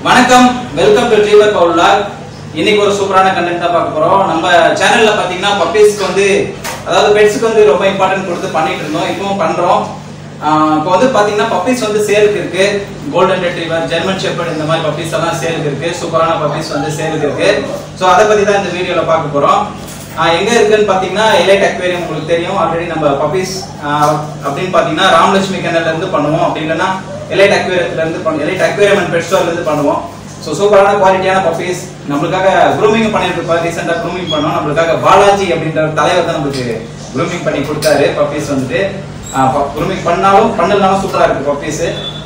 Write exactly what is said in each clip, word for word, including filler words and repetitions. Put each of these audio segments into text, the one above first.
வணக்கம், welcome to ட்ரீவர் பவுலாக். இன்னைக்கு ஒரு சூப்பரான கண்டென்ட் தான் பார்க்க போறோம். நம்ம சேனல்ல பாத்தீங்கன்னா பப்பீஸ்க்கு வந்து அதாவது பெட்ஸ்க்கு வந்து ரொம்ப இம்பார்ட்டன்ட் கொடுத்து பண்ணிட்டு இருந்தோம், இப்பவும் பண்றோம். இப்போ வந்து பாத்தீங்கன்னா பப்பீஸ் வந்து சேலுக்கு இருக்கு. கோல்டன் ரெட்ரீவர், ஜெர்மன் ஷெப்பர்ட் இந்த மாதிரி பப்பீஸ் எல்லாம் சேலுக்கு இருக்கு. சூப்பரான பப்பீஸ் வந்து சேலுக்கு இருக்கு. ஸோ அதை பத்தி தான் இந்த வீடியோல பார்க்க போறோம். எங்க இருக்குன்னு பாத்தீங்கன்னா எலைட் அக்வேரியம் உங்களுக்கு தெரியும். ஆல்ரெடி நம்ம பப்பீஸ் அப்படின்னு பாத்தீங்கன்னா ராமலட்சுமி கென்னல்ல இருந்து பண்ணுவோம், அப்படி இல்லைன்னா எலைட் அக்வேரியத்துல இருந்து பண்ணுவோம், எலைட் அக்வேரியம் அண்ட் பெட் ஸ்டோர்ல இருந்து பண்ணுவோம். ஸோ சூப்பரான குவாலிட்டியான பப்பீஸ் நம்மளுக்காக க்ரூமிங் பண்ணிட்டு ரீசெண்டாக க்ரூமிங் பண்ணோம். நம்மளுக்காக பாலாஜி அப்படின்ற தலைவர் தான் நம்மளுக்கு க்ரூமிங் பண்ணி கொடுத்தாரு. பப்பீஸ் வந்துட்டு க்ரூமிங் பண்ணாலும் பண்ணலாம் சூப்பராக இருக்கு பப்பீஸ்.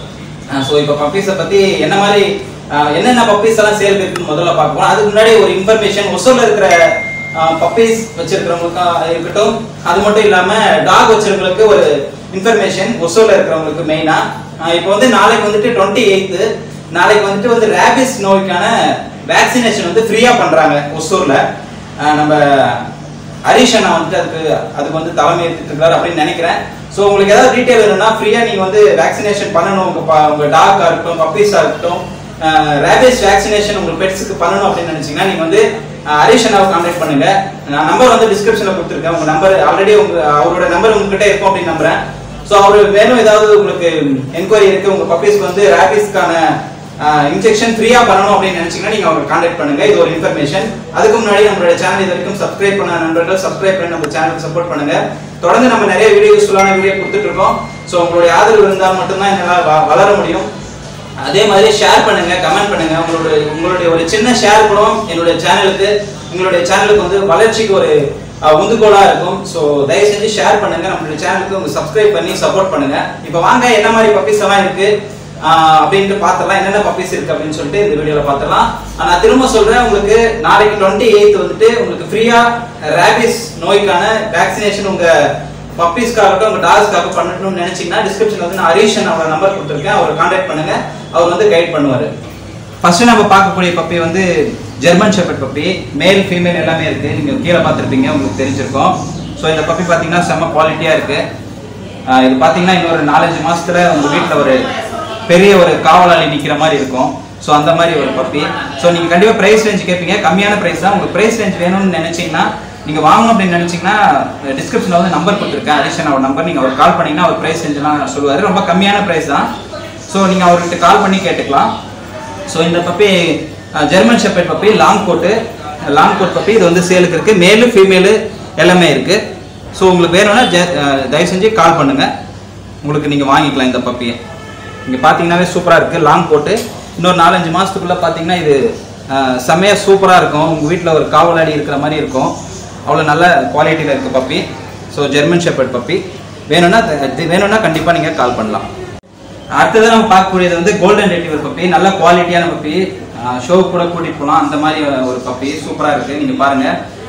ஸோ இப்போ பப்பீஸை பத்தி என்ன மாதிரி என்னென்ன பப்பீஸ் எல்லாம் சேல் இருக்குன்னு முதல்ல பார்ப்போம். அதுக்கு முன்னாடி ஒரு இன்ஃபர்மேஷன், ஒசூர்ல இருக்கிற பப்பீஸ் வச்சிருக்கிறவங்களுக்கு இருக்கட்டும், அது மட்டும் இல்லாம டாக் வச்சிருக்கிறவங்களுக்கு ஒரு இன்ஃபர்மேஷன் ஒசூர்ல இருக்கிறவங்களுக்கு மெயினா. இப்போ வந்து நாளைக்கு வந்துட்டு டுவெண்ட்டி எயித்து நாளைக்கு வந்துட்டு வந்து ரேபிஸ் நோய்க்கான வேக்சினேஷன் வந்து ஃப்ரீயா பண்றாங்க ஒசூர்ல. நம்ம ஹரிஷ் அண்ணா வந்துட்டு அதுக்கு அதுக்கு வந்து தலைமை எடுத்துட்டு இருக்காரு அப்படின்னு நினைக்கிறேன். ஸோ உங்களுக்கு ஏதாவது டீட்டெயில் வேணும்னா ஃப்ரீயா நீங்க வந்து வேக்சினேஷன் பண்ணணும், உங்க உங்க டாக்கா இருக்கட்டும் பப்பீஸா இருக்கட்டும், ரேபிஸ் வேக்சினேஷன் உங்க பெட்ஸுக்கு பண்ணணும் அப்படின்னு நினைச்சீங்கன்னா நீங்க வந்து ஹரிஷ் அண்ணாவை கான்டாக்ட் பண்ணுங்க. நான் நம்பர் வந்து டிஸ்கிரிப்ஷன்ல கொடுத்துருக்கேன். உங்க நம்பர் ஆல்ரெடி உங்க அவரோட நம்பர் உங்ககிட்ட இருக்கும் அப்படின்னு நம்புறேன். ஸோ அவரு வேணும் ஏதாவது உங்களுக்கு என்கொயரி இருக்கு, உங்க பப்பீஸ்க்கு வந்து ரேபிஸ்க்கான இன்ஜெக்ஷன் ஃப்ரீயா பண்ணணும் அப்படின்னு நினைச்சீங்கன்னா நீங்க அவரை கான்டாக்ட் பண்ணுங்க. இது ஒரு இன்ஃபர்மேஷன். அதுக்கு முன்னாடி நம்மளோட சேனல் இது வரைக்கும் சப்ஸ்கிரைப் பண்ண நண்பர்கள் சப்ஸ்கிரைப் பண்ணி நம்ம சேனலுக்கு சப்போர்ட் பண்ணுங்க. தொடர்ந்து நம்ம நிறைய வீடியோ யூஸ்ஃபுல்லான வீடியோ கொடுத்துட்டு இருக்கோம். ஸோ உங்களுடைய ஆதரவு இருந்தால் மட்டும்தான் என்னால் வளர முடியும். அதே மாதிரி ஷேர் பண்ணுங்க, கமெண்ட் பண்ணுங்க. உங்களுடைய உங்களுடைய ஒரு சின்ன ஷேர் கூட என்னுடைய சேனலுக்கு உங்களுடைய சேனலுக்கு வந்து வளர்ச்சிக்கு ஒரு உந்துகோலா இருக்கும். ஸோ தயவு செஞ்சு ஷேர் பண்ணுங்க, நம்மளுடைய சேனலுக்கு உங்க சப்ஸ்கிரைப் பண்ணி சப்போர்ட் பண்ணுங்க. இப்போ வாங்க என்ன மாதிரி பப்பீஸ் எல்லாம் இருக்கு அப்படின்ட்டு பார்த்துடலாம், என்னென்ன பப்பீஸ் இருக்கு அப்படின்னு சொல்லிட்டு இந்த வீடியோல பார்த்துடலாம். நான் திரும்ப சொல்றேன், உங்களுக்கு நாளைக்கு டுவெண்ட்டி எயித் வந்துட்டு உங்களுக்கு ஃப்ரீயா ரேபிஸ் நோய்க்கான வேக்சினேஷன் உங்க பப்பீஸ்க்காகட்டும் உங்க டாக்ஸ்க்காக பண்ணணும்னு நினைச்சீங்கன்னா டிஸ்கிரிப்ஷன்ல வந்து நான் ஹரிஷ் அவரோட நம்பர் கொடுத்துருக்கேன், அவரை கான்டாக்ட் பண்ணுங்க, அவர் வந்து கைட் பண்ணுவாரு. ஃபர்ஸ்ட் நம்ம பார்க்கக்கூடிய பப்பி வந்து German shepherd puppy. Male female எல்லாமே இருக்கு, நீங்க கீழே பார்த்துருப்பீங்க, உங்களுக்கு தெரிஞ்சிருக்கும். ஸோ இந்த பப்பி பார்த்தீங்கன்னா செம்ம குவாலிட்டியா இருக்கு. இது பார்த்தீங்கன்னா இன்னொரு நாலஞ்சு மாசத்துல உங்க வீட்டில் ஒரு பெரிய ஒரு காவலாளி நிற்கிற மாதிரி இருக்கும். ஸோ அந்த மாதிரி ஒரு பப்பி. ஸோ நீங்க கண்டிப்பா பிரைஸ் ரேஞ்ச் கேட்பீங்க, கம்மியான பிரைஸ் தான். உங்களுக்கு பிரைஸ் ரேஞ்ச் வேணும்னு நினைச்சீங்கன்னா நீங்க வாங்கணும் அப்படின்னு நினைச்சீங்கன்னா டிஸ்கிரிப்ஷன்ல வந்து நம்பர் கொடுத்துருக்கேன், ஹரிஷ் அவர் நம்பர். நீங்க அவர் கால் பண்ணீங்கன்னா அவர் பிரைஸ் ரேஞ்ச்லாம் சொல்லுவாரு, ரொம்ப கம்மியான பிரைஸ் தான். ஸோ நீங்க அவர்கிட்ட கால் பண்ணி கேட்டுக்கலாம். ஸோ இந்த puppy German shepherd puppy, long coat long coat puppy. இது வந்து சேலுக்கு இருக்கு, மேலு ஃபீமேலு எல்லாமே இருக்கு. ஸோ உங்களுக்கு வேணும்னா தயவு செஞ்சு கால் பண்ணுங்க, உங்களுக்கு நீங்க வாங்கிக்கலாம் இந்த பப்பியை. இங்க பாத்தீங்கன்னாவே சூப்பரா இருக்கு, லாங் கோட்டு. இன்னொரு நாலஞ்சு மாசத்துக்குள்ள பாத்தீங்கன்னா இது செம்மையா சூப்பரா இருக்கும். உங்க வீட்டில் ஒரு காவலாடி இருக்கிற மாதிரி இருக்கும், அவ்வளோ நல்ல குவாலிட்டியில இருக்கு puppy. So German shepherd puppy வேணும்னா வேணும்னா கண்டிப்பா நீங்க கால் பண்ணலாம். அடுத்ததான் நம்ம பார்க்கக்கூடியது வந்து கோல்டன் ரெட்ரீவர் பப்பி. நல்ல குவாலிட்டியான பப்பி, ஷோவுக்கு கூட கூட்டிட்டு போகலாம், அந்த மாதிரி ஒரு பப்பி சூப்பரா இருக்கு. நீங்க பாருங்க,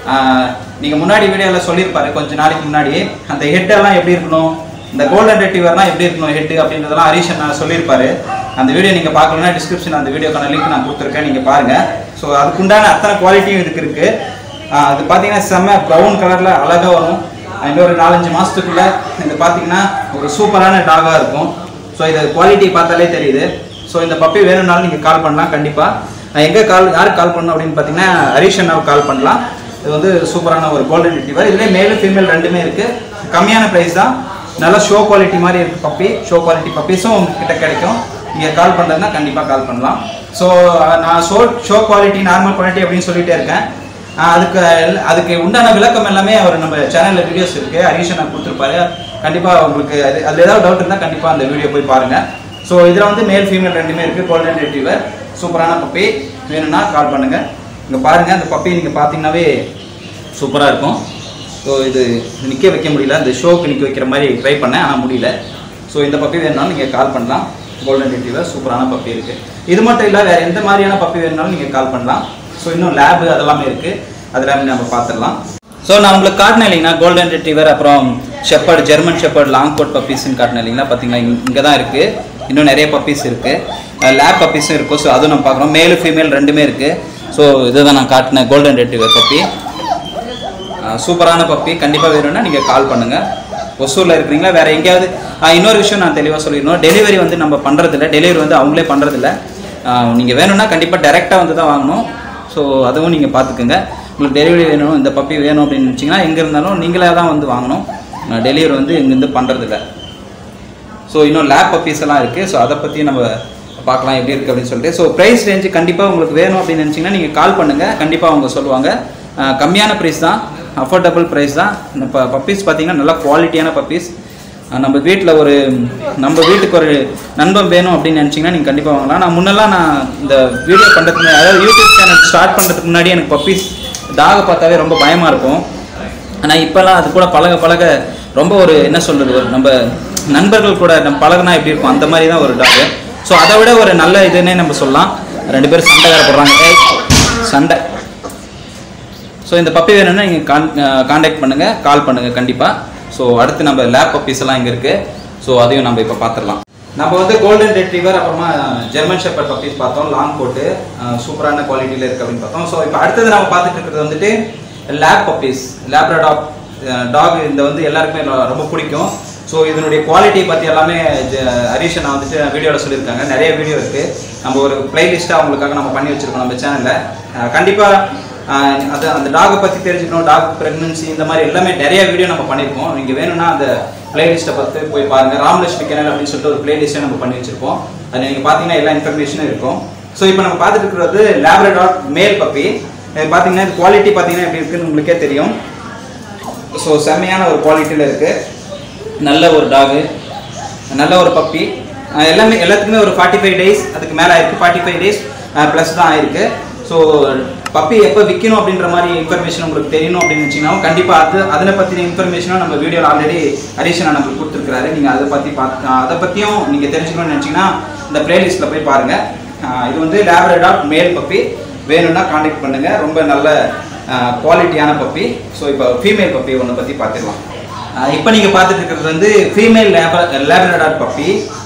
நீங்க முன்னாடி வீடியோல சொல்லியிருப்பாரு கொஞ்ச நாளைக்கு முன்னாடி, அந்த ஹெட் எல்லாம் எப்படி இருக்கணும், இந்த கோல்டன் ரெட்ரீவர்லாம் எப்படி இருக்கணும் ஹெட் அப்படின்றதெல்லாம் ஹரிஷ் நான் சொல்லியிருப்பாரு. அந்த வீடியோ நீங்க பார்க்கணும்னா டிஸ்கிரிப்ஷன் அந்த வீடியோக்கான லிங்க் நான் கொடுத்துருக்கேன், நீங்க பாருங்க. ஸோ அதுக்குண்டான அத்தனை குவாலிட்டியும் இதுக்கு இருக்கு. அது பார்த்தீங்கன்னா செம்ம ப்ரௌன் கலர்ல அழகா வரும். இன்னொரு நாலஞ்சு மாசத்துக்குள்ள இது பார்த்தீங்கன்னா ஒரு சூப்பரான டாகா இருக்கும். ஸோ இதை குவாலிட்டி பார்த்தாலே தெரியுது. ஸோ இந்த பப்பி வேணும்னாலும் நீங்கள் கால் பண்ணலாம் கண்டிப்பாக. எங்கே கால் யாருக்கு கால் பண்ணணும் அப்படின்னு பார்த்தீங்கன்னா ஹரிஷ் அண்ணாவுக்கு கால் பண்ணலாம். இது வந்து சூப்பரான ஒரு கோல்டன் ரெட்ரீவர். இதுலேயே மேலும் ஃபீமேல் ரெண்டுமே இருக்குது, கம்மியான ப்ரைஸ் தான். நல்லா ஷோ குவாலிட்டி மாதிரி இருக்குது பப்பி. ஷோ குவாலிட்டி பப்பீஸும் உங்ககிட்ட கிடைக்கும். நீங்கள் கால் பண்ணுறதுனா கண்டிப்பாக கால் பண்ணலாம். ஸோ நான் show show quality normal quality அப்படின்னு சொல்லிகிட்டே இருக்கேன். அதுக்கு அதுக்கு உண்டான விளக்கம் எல்லாமே அவர் நம்ம சேனலில் வீடியோஸ் இருக்குது, ஹரிஷ் அண்ணா கொடுத்துருப்பாரு. கண்டிப்பாக உங்களுக்கு அது அதில் ஏதாவது டவுட் இருந்தால் கண்டிப்பாக அந்த வீடியோ போய் பாருங்கள். ஸோ இதில் வந்து மேல் ஃபீமேல் ரெண்டுமே இருக்குது, கோல்டன் ரெட்ரீவர் சூப்பரான பப்பி. வேணும்னா கால் பண்ணுங்கள். இங்கே பாருங்கள், அந்த பப்பி நீங்கள் பார்த்தீங்கன்னாவே சூப்பராக இருக்கும். ஸோ இது நிற்க வைக்க முடியல, இந்த ஷோக்கு நிற்க வைக்கிற மாதிரி ட்ரை பண்ணேன், ஆனால் முடியல. ஸோ இந்த பப்பி வேணும்னாலும் நீங்கள் கால் பண்ணலாம். கோல்டன் ரெட்ரீவர் சூப்பரான பப்பி இருக்குது. இது மட்டும் இல்லை, வேறு எந்த மாதிரியான பப்பி வேணும்னாலும் நீங்கள் கால் பண்ணலாம். ஸோ இன்னும் லேபு அதெல்லாமே இருக்குது, அதெல்லாமே நம்ம பார்த்துடலாம். ஸோ நான் உங்களுக்கு காட்டினேன் இல்லைங்கன்னா கோல்டன் ரெட்ரீவர், அப்புறம் shepherd, German shepherd, long coat பப்பீஸ்ன்னு காட்டினேன் இல்லைங்களா. பார்த்தீங்கன்னா இங்கே தான் இருக்குது, இன்னும் நிறைய பப்பீஸ் இருக்குது, லேப் பப்பீஸும் இருக்கும். ஸோ அதுவும் நம்ம பார்க்குறோம், மேலு ஃபீமேல் ரெண்டுமே இருக்குது. ஸோ இதுதான் நான் காட்டினேன் கோல்டன் ரெட்ரீவர் பப்பி, சூப்பரான பப்பி. கண்டிப்பாக வேணும்னா நீங்கள் கால் பண்ணுங்கள். ஒசூரில் இருக்கிறீங்களா, வேறு எங்கேயாவது. இன்னொரு விஷயம் நான் தெளிவாக சொல்லிடணும், டெலிவரி வந்து நம்ம பண்ணுறதில்ல, டெலிவரி வந்து அவங்களே பண்ணுறதில்ல. நீங்கள் வேணும்னா கண்டிப்பாக டைரெக்டாக வந்து தான் வாங்கணும். ஸோ அதுவும் நீங்கள் பார்த்துக்குங்க. உங்களுக்கு டெலிவரி வேணும், இந்த பப்பி வேணும் அப்படின்னு நினச்சிங்கன்னா எங்கே இருந்தாலும் நீங்களே தான் வந்து வாங்கணும். டெலிவரி வந்து இங்கேருந்து பண்ணுறதில்ல. ஸோ இன்னும் லேப் பப்பீஸ் எல்லாம் இருக்குது. ஸோ அதை பற்றி நம்ம பார்க்கலாம் எப்படி இருக்குது அப்படின்னு சொல்லிட்டு. ஸோ ப்ரைஸ் ரேஞ்சு கண்டிப்பாக உங்களுக்கு வேணும் அப்படின்னு நினச்சிங்கன்னா நீங்கள் கால் பண்ணுங்கள், கண்டிப்பாக அவங்க சொல்லுவாங்க. கம்மியான ப்ரைஸ் தான், அஃபோர்டபுள் ப்ரைஸ் தான். இப்போ பப்பீஸ் பார்த்தீங்கன்னா நல்லா குவாலிட்டியான பப்பீஸ். நம்ம வீட்டில் ஒரு நம்ம வீட்டுக்கு ஒரு நண்பன் வேணும் அப்படின்னு நினச்சிங்கன்னா நீங்கள் கண்டிப்பாக வாங்கலாம். நான் முன்னெல்லாம் நான் இந்த வீடியோ பண்ணுறதுக்கு முன்னாடி, அதாவது யூடியூப் சேனல் ஸ்டார்ட் பண்ணுறதுக்கு முன்னாடி எனக்கு பப்பீஸ் டாகை பார்த்தாவே ரொம்ப பயமாக இருக்கும். ஆனால் இப்போல்லாம் அது கூட பழக பழக ரொம்ப ஒரு என்ன சொல்கிறது, ஒரு நம்ம நண்பர்கள் கூட நம்ம பழகுனா எப்படி இருக்கும் அந்த மாதிரி தான் ஒரு டாகு. ஸோ அதை விட ஒரு நல்ல இதுன்னே நம்ம சொல்லலாம். ரெண்டு பேரும் சண்டை வேறு போடுறாங்க, ஏய் சண்டை. ஸோ இந்த பப்பி வேணும்னா நீங்கள் கான் கான்டாக்ட் பண்ணுங்கள், கால் பண்ணுங்கள் கண்டிப்பாக. ஸோ அடுத்து நம்ம லேப் பப்பீஸ் எல்லாம் இங்கே இருக்குது. ஸோ அதையும் நம்ம இப்போ பார்த்துடலாம். நம்ம வந்து கோல்டன் ரெட்ரீவர் அப்புறமா ஜெர்மன் ஷெப்பர்ட் பப்பீஸ் பார்த்தோம், லாங் கோட்டு சூப்பரான குவாலிட்டியில் இருக்குது அப்படின்னு பார்த்தோம். ஸோ இப்போ அடுத்தது நம்ம பார்த்துட்டு இருக்கிறது வந்துட்டு லேப் பப்பீஸ், லேப்ரடாக் டாக். இந்த வந்து எல்லாருக்குமே ரொம்ப பிடிக்கும். ஸோ இதனுடைய குவாலிட்டி பற்றி எல்லாமே ஹரிஷ் நான் வந்துட்டு வீடியோவில் சொல்லியிருக்காங்க. நிறைய வீடியோ இருக்குது. நம்ம ஒரு பிளேலிஸ்ட்டாக அவங்களுக்காக நம்ம பண்ணி வச்சுருக்கோம் நம்ம சேனலில். கண்டிப்பாக அது அந்த டாகை பற்றி தெரிஞ்சுக்கணும், டாக் ப்ரெக்னன்சி இந்த மாதிரி எல்லாமே நிறைய வீடியோ நம்ம பண்ணியிருக்கோம். நீங்கள் வேணும்னா அந்த பிளேலிஸ்ட்டை பார்த்து போய் பாருங்கள். ராம்லக்ஷ்மி கெனல் அப்படின்னு சொல்லிட்டு ஒரு பிளேலிஸ்ட்டை நம்ம பண்ணி வச்சுருக்கோம். அது நீங்கள் பார்த்தீங்கன்னா எல்லா இன்ஃபர்மேஷனும் இருக்கும். ஸோ இப்போ நம்ம பார்த்துட்டு இருக்கிறது லேப்ரடாக் மேல் பப்பி. பார்த்தீங்கன்னா இது குவாலிட்டி பார்த்தீங்கன்னா எப்படி இருக்குன்னு உங்களுக்கே தெரியும். ஸோ செம்மையான ஒரு குவாலிட்டியில் இருக்குது. நல்ல ஒரு டாகு, நல்ல ஒரு பப்பி. எல்லாமே எல்லாத்துக்குமே ஒரு ஃபார்ட்டி ஃபைவ் டேஸ் அதுக்கு மேலே ஆயிருக்கு. ஃபார்ட்டி ஃபைவ் டேஸ் ப்ளஸ் தான் ஆயிருக்கு. ஸோ பப்பி எப்போ விற்கணும் அப்படின்ற மாதிரி இன்ஃபர்மேஷன் உங்களுக்கு தெரியணும் அப்படின்னு வச்சிங்கன்னா கண்டிப்பாக அது அதனை பற்றின இன்ஃபர்மேஷனும் நம்ம வீடியோவில் ஆல்ரெடி ஹரிஷ் நம்மளுக்கு கொடுத்துருக்காரு. நீங்கள் அதை பற்றி பார்த்து அதை பற்றியும் நீங்கள் தெரிஞ்சுக்கணும்னு நினச்சிங்கன்னா இந்த பிளேலிஸ்ட்டில் போய் பாருங்கள். இது வந்து லேப்ரடாக் மேல் பப்பி. வேணும்னா கான்டாக்ட் பண்ணுங்கள். ரொம்ப நல்ல குவாலிட்டியான பப்பி. ஸோ இப்போ ஃபீமேல் பப்பி ஒன்று பற்றி பார்த்துக்கலாம். இப்போ நீங்கள் பார்த்துட்டு இருக்கிறது வந்து ஃபீமேல் லேப்ர லேப்ரடாக் பப்பி.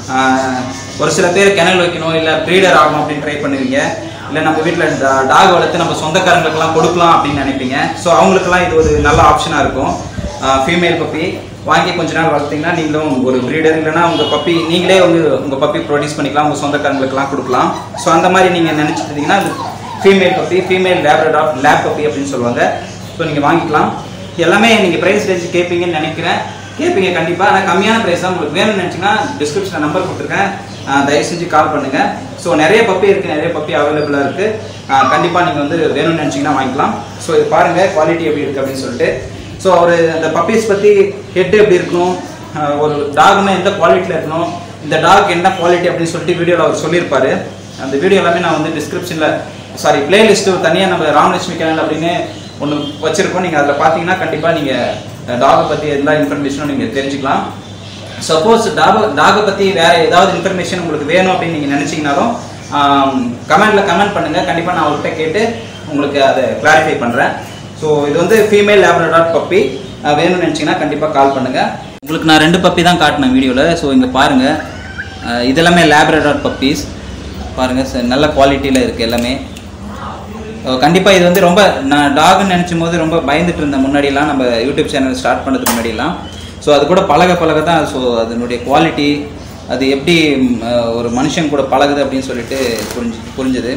ஒரு சில பேர் கெனல் வைக்கணும் இல்லை ப்ரீடர் ஆகணும் அப்படின்னு ட்ரை பண்ணுவீங்க. இல்லை நம்ம வீட்டில் டாக் வளர்த்து நம்ம சொந்தக்காரங்களுக்கெல்லாம் கொடுக்கலாம் அப்படின்னு நினைப்பீங்க. ஸோ அவங்களுக்கெல்லாம் இது ஒரு நல்ல ஆப்ஷனாக இருக்கும். ஃபீமேல் பப்பி வாங்கி கொஞ்ச நாள் வளர்த்திங்கன்னா நீங்களும் ஒரு ப்ரீடர் இல்லைனா உங்கள் பப்பி நீங்களே வந்து உங்கள் பப்பி ப்ரொடியூஸ் பண்ணிக்கலாம், உங்கள் சொந்தக்காரங்களுக்கெல்லாம் கொடுக்கலாம். ஸோ அந்த மாதிரி நீங்கள் நினச்சிட்டு இருந்தீங்கன்னா அது female puppy, female Labrador lab puppy அப்படின்னு சொல்லுவாங்க. ஸோ நீங்கள் வாங்கிக்கலாம். எல்லாமே நீங்கள் ப்ரைஸ் ரேஞ்ச் கேட்பீங்கன்னு நினைக்கிறேன். கேட்பீங்க கண்டிப்பாக. ஆனால் கம்மியான ப்ரைஸ் தான். உங்களுக்கு வேணும்னு நினச்சிங்கன்னா டிஸ்கிரிப்ஷனில் நம்பர் கொடுத்துருக்கேன், தயவு செஞ்சு கால் பண்ணுங்கள். ஸோ நிறைய பப்பி இருக்குது, நிறைய பப்பி அவைலபிளாக இருக்குது. கண்டிப்பாக நீங்கள் வந்து வேணும்னு நினச்சிங்கன்னா வாங்கிக்கலாம். ஸோ இது பாருங்கள் குவாலிட்டி எப்படி இருக்குது அப்படின்னு சொல்லிட்டு. ஸோ அவர் அந்த பப்பீஸ் பற்றி ஹெட்டு எப்படி இருக்கணும், ஒரு டாக்னா எந்த குவாலிட்டியில் இருக்கணும், இந்த டாக் என்ன குவாலிட்டி அப்படின்னு சொல்லிட்டு வீடியோவில் அவர் சொல்லியிருப்பார். அந்த வீடியோ எல்லாமே நான் வந்து டிஸ்கிரிப்ஷனில் சாரி பிளேலிஸ்ட்டு தனியாக நம்ம ராம்லக்ஷ்மி கெனல் அப்படின்னு ஒன்று வச்சுருக்கோம். நீங்கள் அதில் பார்த்தீங்கன்னா கண்டிப்பாக நீங்கள் டாகை பற்றி எல்லா இன்ஃபர்மேஷனும் நீங்கள் தெரிஞ்சுக்கலாம். சப்போஸ் டாக டாகை பற்றி வேறு ஏதாவது இன்ஃபர்மேஷன் உங்களுக்கு வேணும் அப்படின்னு நீங்கள் நினச்சிங்கனாலும் கமெண்ட்டில் கமெண்ட் பண்ணுங்கள். கண்டிப்பாக நான் அவர்கிட்ட கேட்டு உங்களுக்கு அதை கிளாரிஃபை பண்ணுறேன். ஸோ இது வந்து ஃபீமேல் லேப்ரடாக் பப்பி. வேணும்னு நினச்சிங்கன்னா கண்டிப்பாக கால் பண்ணுங்கள். உங்களுக்கு நான் ரெண்டு பப்பி தான் காட்டினேன் வீடியோவில். ஸோ இங்கே பாருங்கள், இதெல்லாமே லேப்ரடாக் பப்பீஸ். பாருங்கள் சார், நல்ல குவாலிட்டியில் இருக்குது எல்லாமே. கண்டிப்பாக இது வந்து ரொம்ப நான் டாக்னு நினச்சும் போது ரொம்ப பயந்துட்டு இருந்தேன் முன்னாடியெல்லாம், நம்ம யூடியூப் சேனல் ஸ்டார்ட் பண்ணுறதுக்கு முன்னாடியெல்லாம். ஸோ அது கூட பழக பழக தான் ஸோ அதனுடைய குவாலிட்டி அது எப்படி ஒரு மனுஷன் கூட பழகுது அப்படின்னு சொல்லிட்டு புரிஞ்சு புரிஞ்சுது.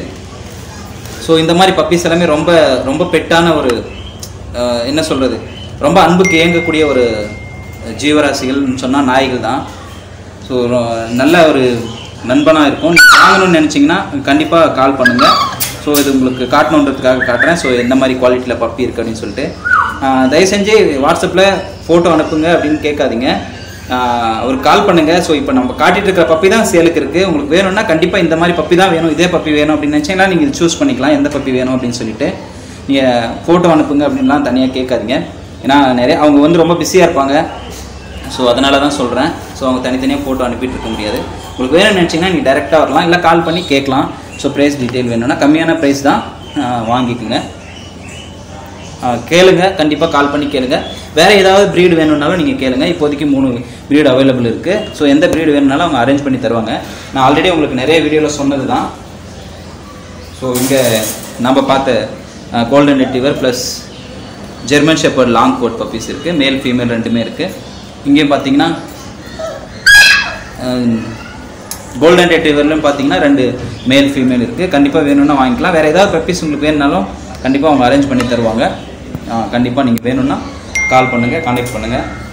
ஸோ இந்த மாதிரி பப்பீஸ் எல்லாமே ரொம்ப ரொம்ப பெட்டான ஒரு என்ன சொல்கிறது, ரொம்ப அன்புக்கு ஏங்கக்கூடிய ஒரு ஜீவராசிகள்னு சொன்னால் நாய்கள் தான். ஸோ நல்ல ஒரு நண்பனாக இருக்கும். நீங்கள் வாங்கணும்னு நினச்சிங்கன்னா கண்டிப்பாக கால் பண்ணுங்கள். ஸோ இது உங்களுக்கு காட்டணுன்றதுக்காக காட்டுறேன். ஸோ எந்த மாதிரி குவாலிட்டியில் பப்பி இருக்குது அப்படின்னு சொல்லிட்டு தயவு செஞ்சு வாட்ஸ்அப்பில் ஃபோட்டோ அனுப்புங்க அப்படின்னு கேட்காதீங்க, ஒரு கால் பண்ணுங்கள். ஸோ இப்போ நம்ம காட்டிகிட்டு இருக்கிற பப்பி தான் சேலுக்கு இருக்குது. உங்களுக்கு வேணும்னா கண்டிப்பாக இந்த மாதிரி பப்பி தான் வேணும், இதே பப்பி வேணும் அப்படின்னு நினச்சிங்கன்னா நீங்கள் சூஸ் பண்ணிக்கலாம் எந்த பப்பி வேணும் அப்படின்னு சொல்லிட்டு. நீங்கள் ஃபோட்டோ அனுப்புங்க அப்படின்லாம் தனியாக கேட்காதீங்க. ஏன்னா நிறைய அவங்க வந்து ரொம்ப பிஸியாக இருப்பாங்க. ஸோ அதனால தான் சொல்கிறேன். ஸோ அவங்க தனித்தனியாக ஃபோட்டோ அனுப்பிட்டு இருக்க முடியாது. உங்களுக்கு வேணும்னு நினச்சிங்கன்னா நீங்கள் டேரெக்டாக வரலாம், இல்லை கால் பண்ணி கேட்கலாம். ஸோ ப்ரைஸ் டீட்டெயில் வேணும்னா கம்மியான ப்ரைஸ் தான், வாங்கிக்கோங்க, கேளுங்க. கண்டிப்பாக கால் பண்ணி கேளுங்க. வேறு ஏதாவது ப்ரீடு வேணும்னாலும் நீங்கள் கேளுங்க. இப்போதைக்கு மூணு ப்ரீடு அவைலபிள் இருக்குது. ஸோ எந்த ப்ரீடு வேணும்னாலும் அவங்க அரேஞ்ச் பண்ணி தருவாங்க. நான் ஆல்ரெடி உங்களுக்கு நிறைய வீடியோவில் சொன்னது தான். ஸோ இங்கே நம்ம பார்த்த golden retriever plus German shepherd long coat puppies இருக்குது. மேல் ஃபீமேல் ரெண்டுமே இருக்குது. இங்கேயும் பார்த்தீங்கன்னா கோல்டன் ரெட்ரீவர்லையும் பார்த்தீங்கன்னா ரெண்டு மேல் ஃபீமேல் இருக்குது. கண்டிப்பாக வேணும்னா வாங்கிக்கலாம். வேறு ஏதாவது பப்பீஸ் உங்களுக்கு வேணுனாலும் கண்டிப்பாக அவங்க அரேஞ்ச் பண்ணி தருவாங்க. கண்டிப்பாக நீங்கள் வேணும்னா கால் பண்ணுங்கள், கான்டாக்ட் பண்ணுங்கள்.